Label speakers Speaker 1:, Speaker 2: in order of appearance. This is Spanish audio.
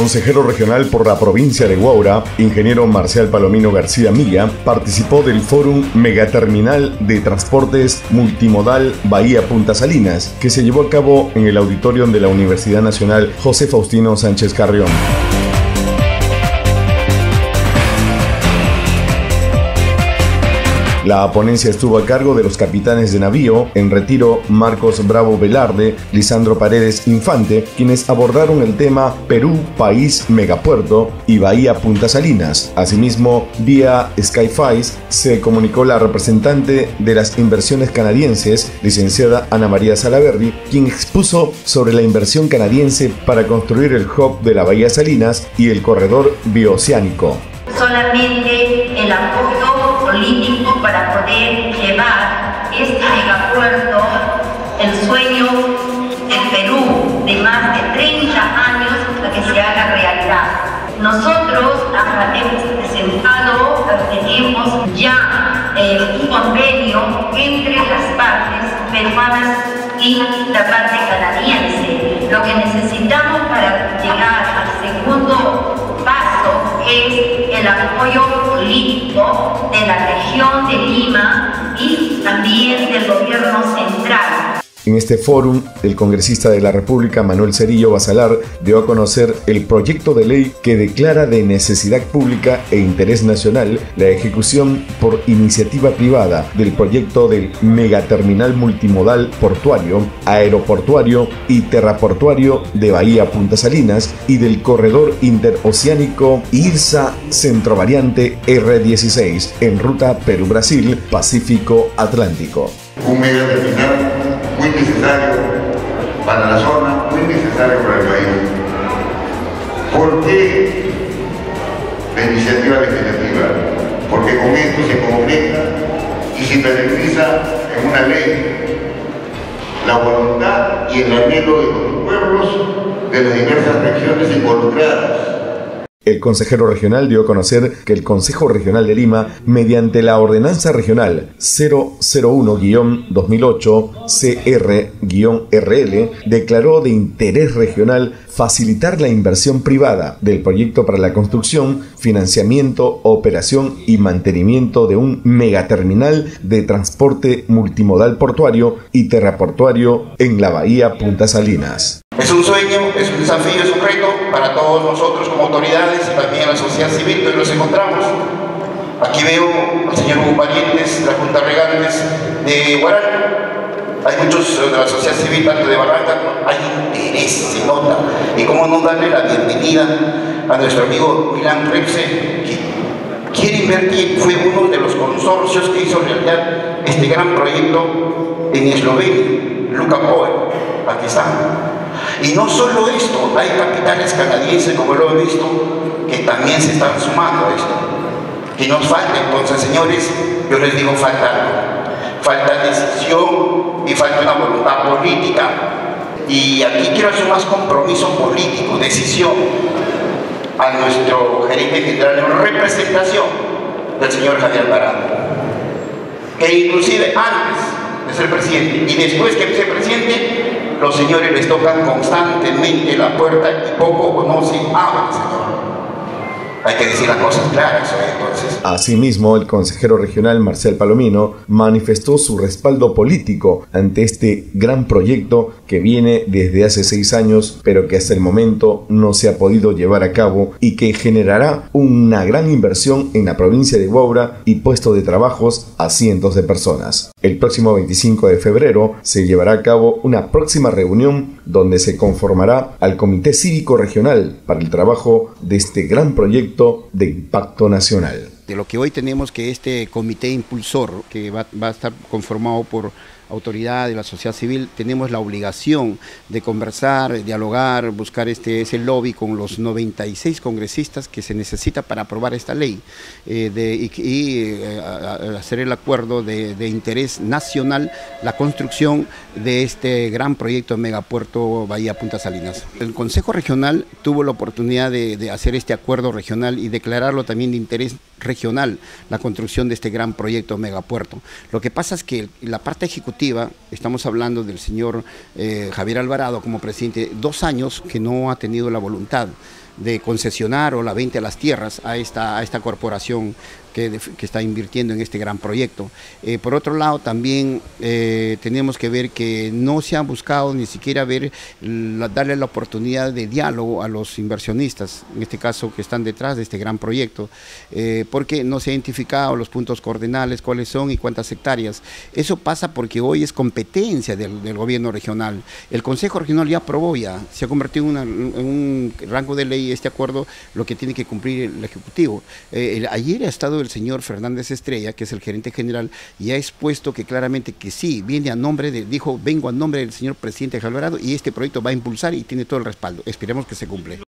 Speaker 1: consejero regional por la provincia de Huaura, ingeniero Marcial Palomino García Milla, participó del Fórum Megaterminal de Transportes Multimodal Bahía Punta Salinas, que se llevó a cabo en el auditorio de la Universidad Nacional José Faustino Sánchez Carrión. La ponencia estuvo a cargo de los capitanes de navío en retiro Marcos Bravo Velarde, Lisandro Paredes Infante, quienes abordaron el tema Perú, país megapuerto y Bahía Punta Salinas. Asimismo, vía Skype se comunicó la representante de las inversiones canadienses, licenciada Ana María Salaverry, quien expuso sobre la inversión canadiense para construir el hub de la Bahía Salinas y el corredor bioceánico.
Speaker 2: Solamente el apoyo político para poder llevar este megapuerto, el sueño del Perú de más de 30 años, a que se haga realidad. Nosotros hemos presentado, tenemos ya un convenio entre las partes peruanas y la parte canadiense. Lo que necesitamos para llegar al segundo paso es el apoyo político de la región de Lima y también del gobierno central.
Speaker 1: En este fórum, el congresista de la República, Manuel Cerillo Basalar, dio a conocer el proyecto de ley que declara de necesidad pública e interés nacional la ejecución por iniciativa privada del proyecto del megaterminal multimodal portuario, aeroportuario y terraportuario de Bahía Punta Salinas y del corredor interoceánico IRSA Centrovariante R16 en ruta Perú-Brasil, Pacífico-Atlántico.
Speaker 3: Un megaterminal muy necesario para la zona, muy necesario para el país. ¿Por qué la iniciativa legislativa? Porque con esto se concreta y se materializa en una ley la voluntad y el anhelo de los pueblos de las diversas regiones involucradas.
Speaker 1: El consejero regional dio a conocer que el Consejo Regional de Lima, mediante la Ordenanza Regional 001-2008 CR-RL, declaró de interés regional facilitar la inversión privada del proyecto para la construcción, financiamiento, operación y mantenimiento de un megaterminal de transporte multimodal portuario y terraportuario en la Bahía Punta Salinas.
Speaker 4: Es un sueño, es un desafío, es un reto para todos nosotros como autoridades y también a la sociedad civil que hoy nos encontramos. Aquí veo al señor Hugo Parientes, la Junta Regantes de Huaral. Hay muchos de la sociedad civil, tanto de Barranca, hay interés, se nota. Y cómo no darle la bienvenida a nuestro amigo Milan Repse, que quiere invertir, fue uno de los consorcios que hizo realidad este gran proyecto en Eslovenia, Luka Poel, aquí está. Y no solo esto, hay capitales canadienses, como lo he visto, que también se están sumando a esto. Que nos falta, entonces, señores, yo les digo, falta algo. Falta decisión y falta una voluntad política. Y aquí quiero hacer más compromiso político, decisión, a nuestro gerente general en representación del señor Javier Alvarado, que inclusive antes de ser presidente y después que sea presidente, los señores les tocan constantemente la puerta y poco o no se abren, señor. Hay que decir las cosas claras, entonces.
Speaker 1: Asimismo, el consejero regional Marcial Palomino manifestó su respaldo político ante este gran proyecto que viene desde hace 6 años, pero que hasta el momento no se ha podido llevar a cabo y que generará una gran inversión en la provincia de Huaura y puesto de trabajos a cientos de personas. El próximo 25 de febrero se llevará a cabo una próxima reunión donde se conformará al Comité Cívico Regional para el trabajo de este gran proyecto de impacto nacional.
Speaker 5: De lo que hoy tenemos que este comité impulsor, que va a estar conformado por autoridad de la sociedad civil, tenemos la obligación de conversar, dialogar, buscar ese lobby con los 96 congresistas que se necesita para aprobar esta ley hacer el acuerdo de interés nacional, la construcción de este gran proyecto de megapuerto Bahía Punta Salinas. El Consejo Regional tuvo la oportunidad de hacer este acuerdo regional y declararlo también de interés regional, la construcción de este gran proyecto megapuerto. Lo que pasa es que la parte ejecutiva, estamos hablando del señor Javier Alvarado como presidente, 2 años que no ha tenido la voluntad. de concesionar o la venta de las tierras a esta corporación que está invirtiendo en este gran proyecto. Por otro lado, también tenemos que ver que no se ha buscado ni siquiera darle la oportunidad de diálogo a los inversionistas, en este caso que están detrás de este gran proyecto, porque no se ha identificado los puntos coordinales, cuáles son y cuántas hectáreas. Eso pasa porque hoy es competencia del gobierno regional. El Consejo Regional ya aprobó, se ha convertido en un rango de ley este acuerdo, lo que tiene que cumplir el Ejecutivo. Ayer ha estado el señor Fernández Estrella, que es el gerente general, y ha expuesto que claramente que sí, viene a nombre dijo, vengo a nombre del señor presidente Javier Alvarado y este proyecto va a impulsar y tiene todo el respaldo. Esperemos que se cumpla.